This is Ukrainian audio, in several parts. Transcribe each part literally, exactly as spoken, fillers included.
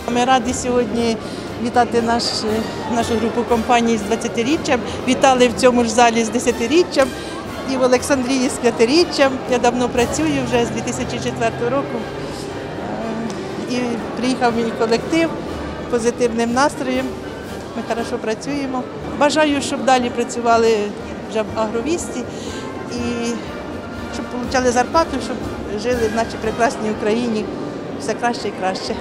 Ми раді сьогодні вітати наш, нашу групу компаній з двадцятиріччям. Вітали в цьому ж залі з десятиріччям і в Олександрії з п'ятиріччям. Я давно працюю вже з дві тисячі четвертого року. І приїхав мій колектив з позитивним настроєм. Ми добре працюємо. Бажаю, щоб далі працювали вже в агровісті і щоб отримали зарплату, щоб жили в нашій прекрасній Україні все краще і краще.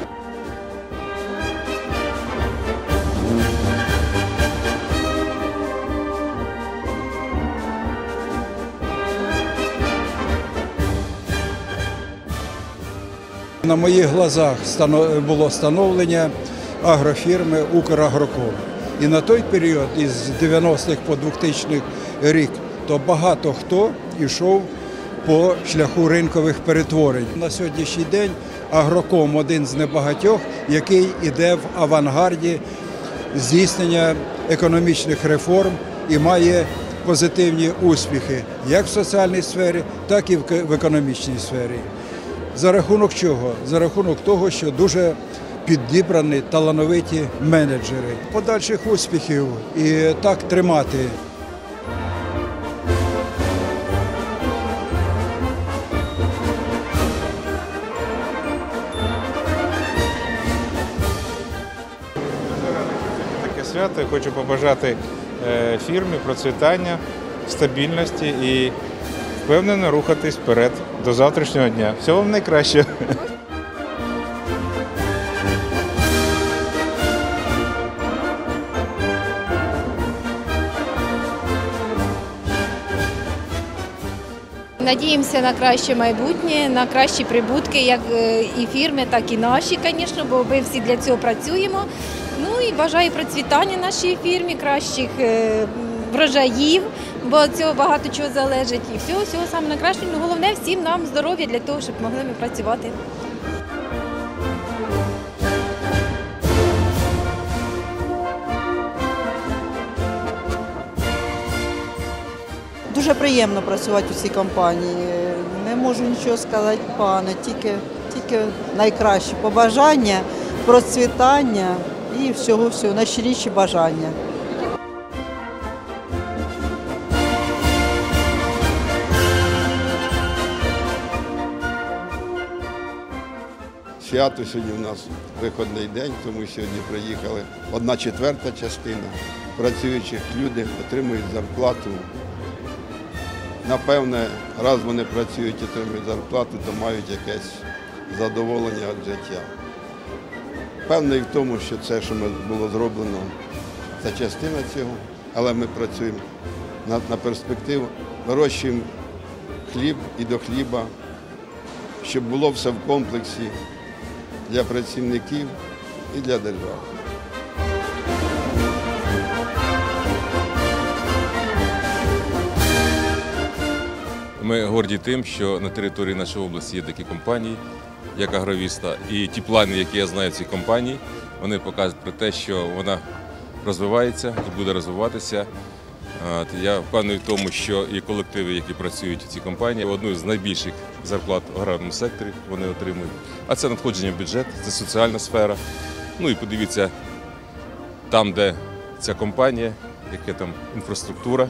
На моїх глазах було встановлення агрофірми «Украгроком». І на той період, із дев'яностих по двохтисячний рік, то багато хто йшов по шляху ринкових перетворень. На сьогоднішній день «Агроком» – один з небагатьох, який йде в авангарді здійснення економічних реформ і має позитивні успіхи як в соціальній сфері, так і в економічній сфері. За рахунок чого? За рахунок того, що дуже підібрані талановиті менеджери. Подальших успіхів і так тримати. Таке свято. Хочу побажати фірмі процвітання, стабільності і впевнено рухатись вперед до завтрашнього дня. Всього вам найкращого! Надіємося на краще майбутнє, на кращі прибутки, як і фірми, так і наші, звісно, бо ми всі для цього працюємо. Ну і бажаю процвітання нашій фірмі, кращих врожаїв, бо від цього багато чого залежить. І всього, всього саме найкраще. Ну, головне всім нам здоров'я для того, щоб могли ми працювати. Дуже приємно працювати у цій компанії. Не можу нічого сказати погано, тільки, тільки найкраще побажання, процвітання і всього-всього, найщиріші бажання. Свято сьогодні у нас виходний день, тому сьогодні приїхали одна четверта частина працюючих людей, отримують зарплату. Напевне, раз вони працюють і отримують зарплату, то мають якесь задоволення від життя. Певний в тому, що це, що було зроблено, це частина цього, але ми працюємо на, на перспективу, вирощуємо хліб і до хліба, щоб було все в комплексі для працівників і для держави. Ми горді тим, що на території нашої області є такі компанії, як «Агровіста», і ті плани, які я знаю в цій компанії, вони показують про те, що вона розвивається і буде розвиватися. Я впевнений в тому, що і колективи, які працюють в цій компанії, одну з найбільших зарплат в аграрному секторі вони отримують. А це надходження в бюджет, це соціальна сфера. Ну і подивіться, там, де ця компанія, яка там інфраструктура.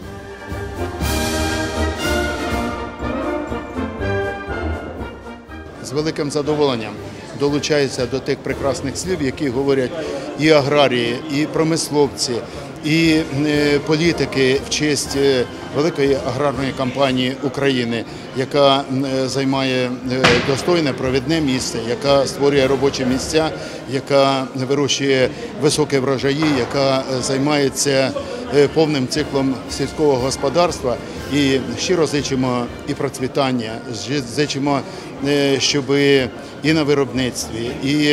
З великим задоволенням долучаюся до тих прекрасних слів, які говорять і аграрії, і промисловці, і політики в честь великої аграрної компанії України, яка займає достойне провідне місце, яка створює робочі місця, яка вирощує високі врожаї, яка займається повним циклом сільського господарства. І щиро зичимо і процвітання, зичимо, щоб і на виробництві, і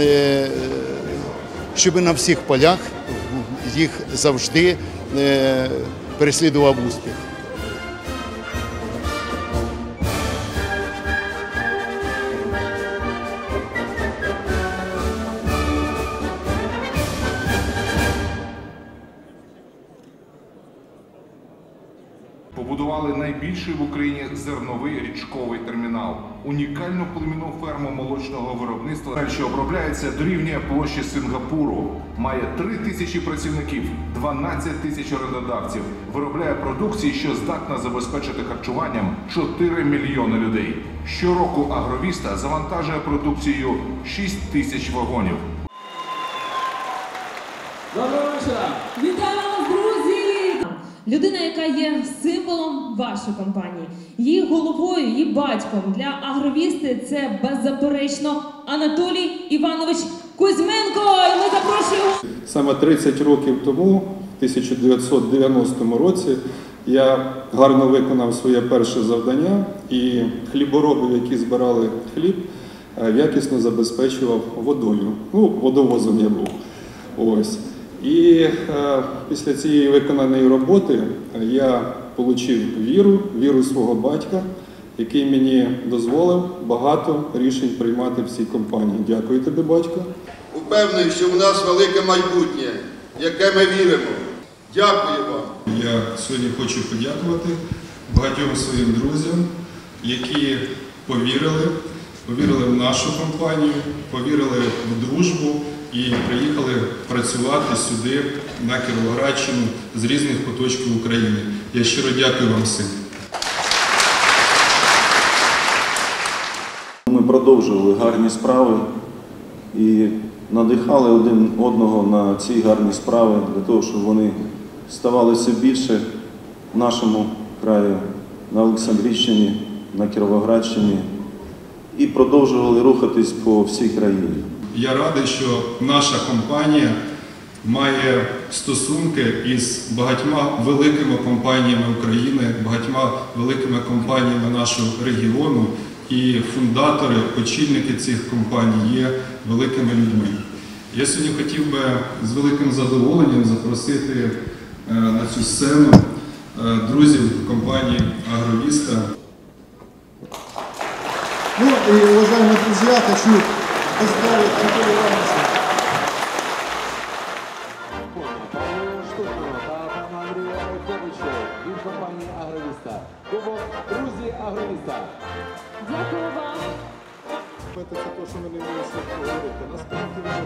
щоб на всіх полях їх завжди переслідував успіх. побудували найбільший в Україні зерновий річковий термінал, унікальну племінну ферму молочного виробництва, що обробляється, дорівнює площі Сингапуру, має три тисячі працівників, дванадцять тисяч орендодавців, виробляє продукції, що здатна забезпечити харчуванням чотири мільйони людей. Щороку Агровіста завантажує продукцією шість тисяч вагонів. Доброго вечора! Вітаю вас, друзі! Людина, яка є символом вашої компанії, її головою, її батьком для Агровісти – це беззаперечно Анатолій Іванович Кузьменко. І ми запрошуємо. Саме тридцять років тому, в тисяча дев'ятсот дев'яностому році, я гарно виконав своє перше завдання і хліборобів, які збирали хліб, якісно забезпечував водою. Ну, водовозом я був. Ось. І е, після цієї виконаної роботи я отримав віру, віру свого батька, який мені дозволив багато рішень приймати в цій компанії. Дякую тобі, батько. Упевнений, що у нас велике майбутнє, в яке ми віримо. Дякую вам. Я сьогодні хочу подякувати багатьом своїм друзям, які повірили, повірили в нашу компанію, повірили в дружбу і приїхали працювати сюди, на Кіровоградщину, з різних куточків України. Я щиро дякую вам всім. Ми продовжували гарні справи і надихали один одного на ці гарні справи, для того, щоб вони ставали все більше в нашому краї, на Олександрійщині, на Кіровоградщині, і продовжували рухатись по всій країні. Я радий, що наша компанія має стосунки із багатьма великими компаніями України, багатьма великими компаніями нашого регіону, і фундатори, очільники цих компаній є великими людьми. Я сьогодні хотів би з великим задоволенням запросити на цю сцену друзів компанії «Агровіста». Ну и, уважаемые друзья, хочу поздравить Анатолия Ивановича. Від компанії «Агровіста». Кубок «Друзі Агровіста». Дякую вам. Це те, що ми не вміємо говорити. Насправді ми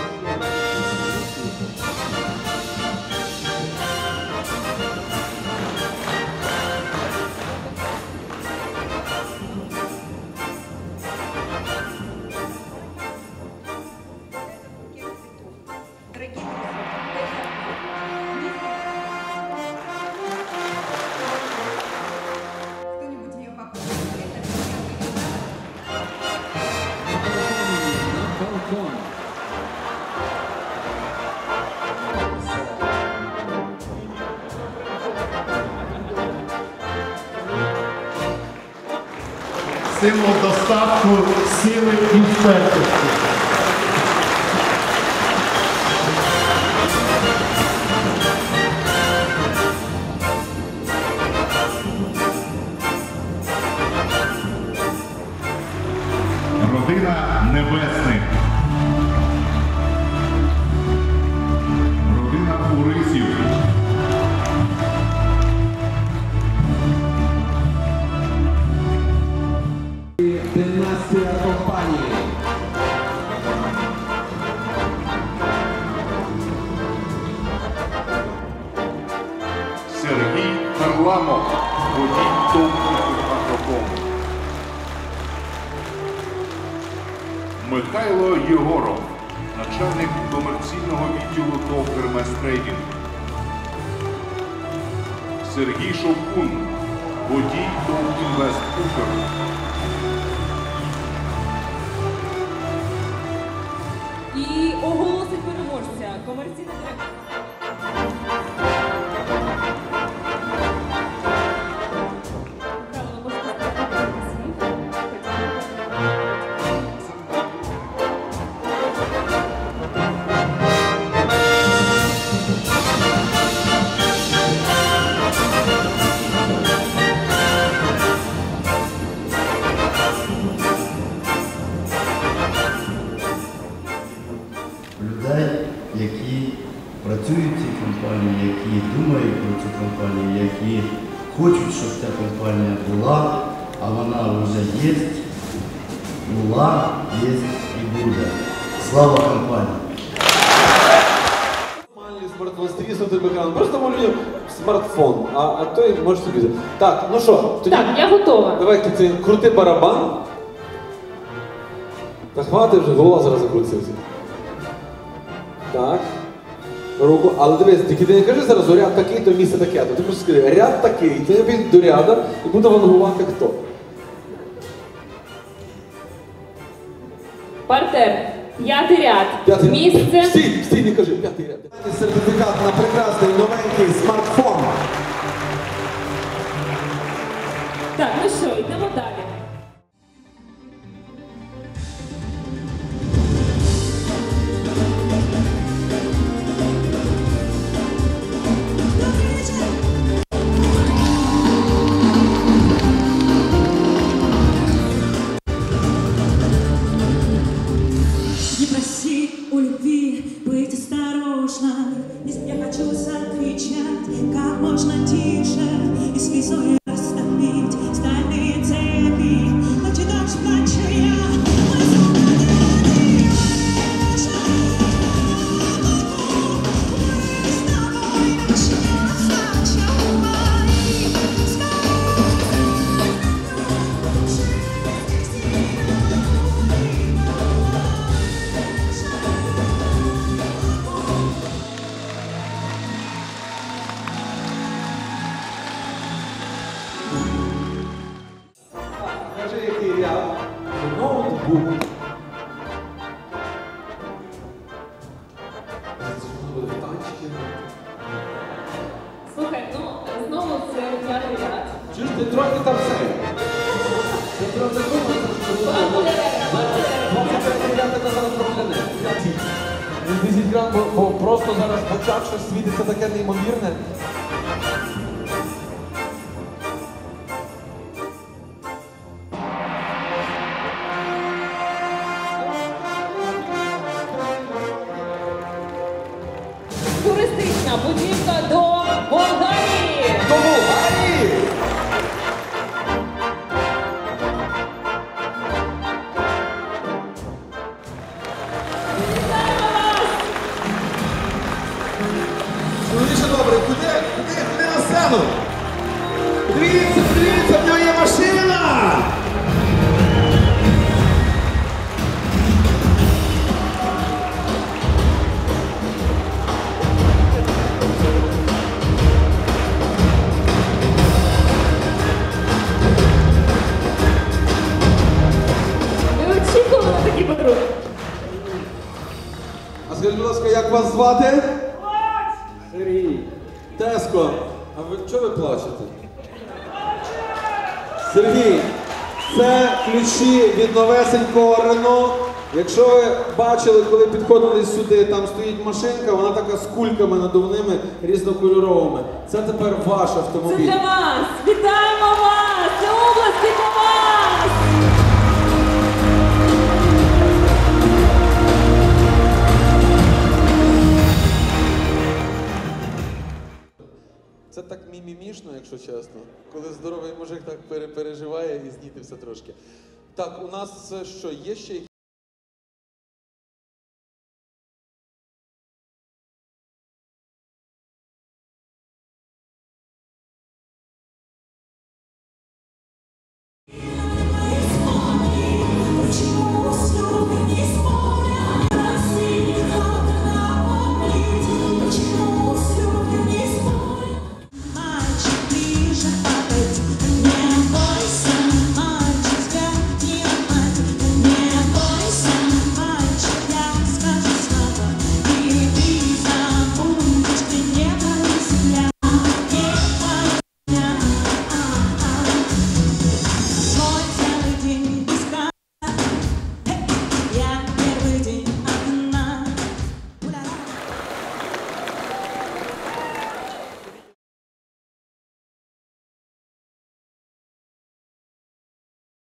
символ достатку, сили і впертості. Родина Небесних. Родина Урисів. Династія компанії. Сергій Харламов, водій ТОВ «Агроком». Михайло Єгоров, начальник комерційного відділу ТОВ «Гермес Трейдінг». Сергій Шовкун, водій ТОВ «Інвестукр». І оголосить переможця комерційний директор. Людей, які працюють в цій компанії, які думають про цю компанію, які хочуть, щоб ця компанія була, а вона вже є, була, є і буде. Слава компанії! Смартфон, стиснутим екраном. Просто малюємо смартфон, а, а той можеш собі взяти. Так, ну що, тоді... Так, я готова. Давай, ти крути барабан. Та хвати вже, голова зараз закрутиться. Так. Руку. Але дивись, тільки ти не кажи зараз, ряд такий, то місце таке. То ти просто скажи, ряд такий, ти не підь до ряда і буде вангувати хто. Партер. П'ятий ряд. П'ятий. Місце. Стій, стій, не кажи, п'ятий ряд. Сертифікат на прекрасний новенький смартфон. Так, ну що, йдемо далі. Не проси у любви быть осторожной. Я хочу закричать как можно тише и слезой растопить стальные цепи. Ночи дождь плачу я. Кажи, який ряд. Ноутбук. Слухай, ну, знову це п'ятий ряд. Чуєш, ти трохи там все. Ти трохи думаєш, що двадцять ряд тебе зараз прокляне. десять грам, бо, бо просто зараз в очах щось світиться таке неймовірне. Туристична будівка до Болгарії. До Болгарії! Чоловіче добре, куди, куди, куди на сцену? Дивіться, дивіться, в нього є машина! Не очікувала такі подруги. А скажіть, будь ласка, як вас звати? Сергій. Теско, а ви чого ви плачете? Сергій, це ключі від новесенького Рено. Якщо ви бачили, коли підходили сюди, там стоїть машинка, вона така з кульками надувними, різнокольоровими. Це тепер ваш Це автомобіль. для вас. Вітаємо вас. Це область для вас. Це так мімімішно, якщо чесно, коли здоровий мужик так пере- переживає і знітився трошки. Так, у нас що, є ще